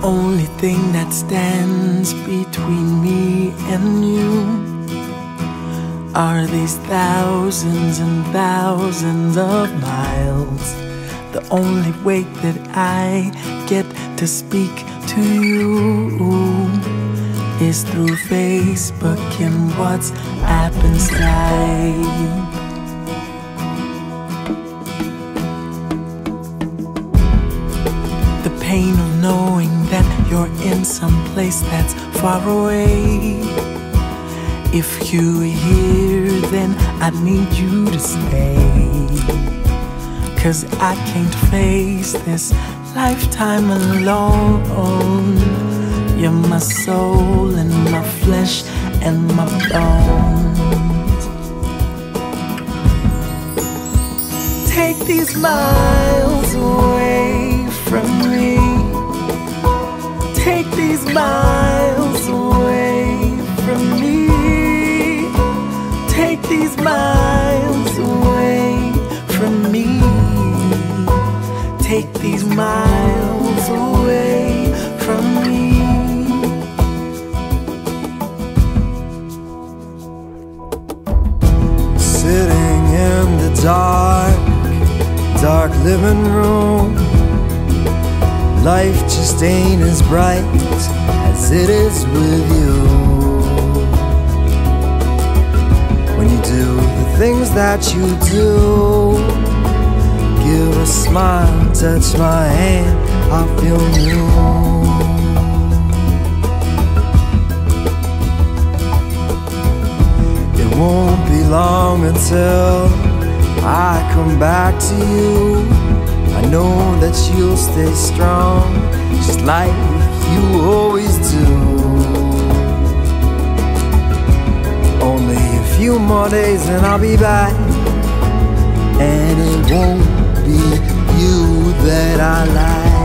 only thing that stands between me and you are these thousands and thousands of miles. The only way that I get to speak to you is through Facebook and WhatsApp and Skype. The pain of knowing that you're in some place that's far away. If you're here, then I need you to stay. 'Cause I can't face this lifetime alone. You're my soul and my flesh and my bones. Take these miles away from me. Take these miles away from me. Take these miles away from me. Take these miles away from me. Sitting in the dark living room, life just ain't as bright as it is with you. When you do the things that you do, give a smile, touch my hand, I feel new. It won't be long until I come back to you. I know that you'll stay strong, just like you always do. Only a few more days and I'll be back, and it won't be you that I like.